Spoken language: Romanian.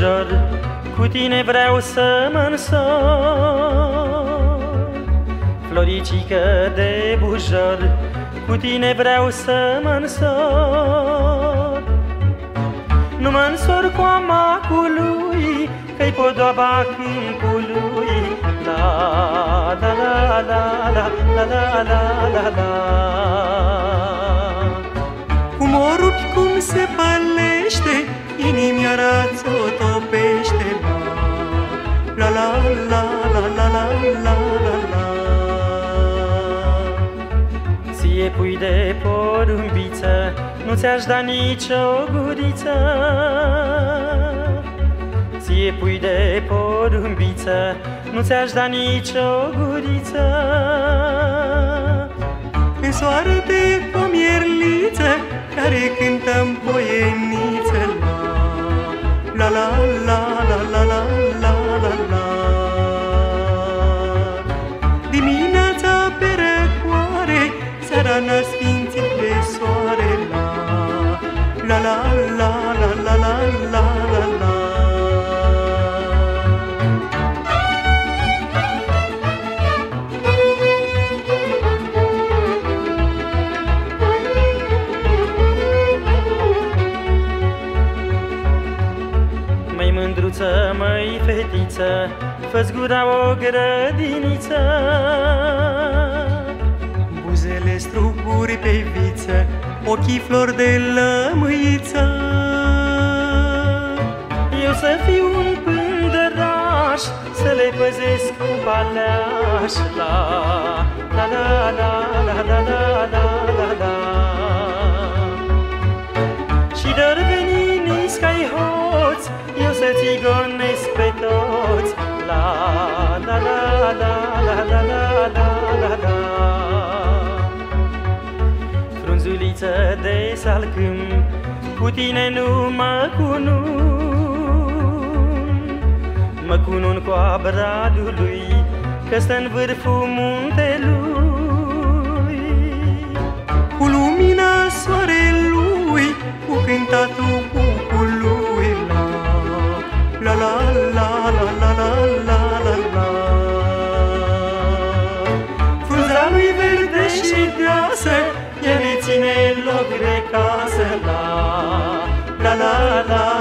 bujor, cu tine vreau să mă însor. Floricică de bujor, cu tine vreau să mă însor. Nu mă însor cu amacului, că-i podoaba câmpului. La la la la la la la la la la. Cum o rupi, cum se pălește, inimioara ți-o topește. La la la la la la la la la. Ție pui de porumbiță, nu ți-aș da nicio guriță. Ție pui de porumbiță, nu ți-aș da nicio guriță. În soară de o mierliță, care cântăm poieniță. La la la la la la la la la. Dimineața pe răcoare, seara n-a sfințit pe soare. La la la la la la la la la. Măi mândruță, măi fetiță, fă-ți gura o grădiniță. Buzele struguri pe viță, ochii flori de lămâiță. Eu să fiu un pândăraș, să le păzesc cu baleaș. La la la la la la la la la la. Și de-or veni niscai hoț, eu să-ți gonesc pe toți. La la la la la la la la la la. Frunzuliță de salcâm, cu tine nu mă cunun. Mă cunun cu abradului, că stă-n vârful muntelui. Cu lumina soarelui, cu cântatul cucului. La la la la la la la la la. Frunza lui verde și deasă, el îi ține loc de casă. La la la la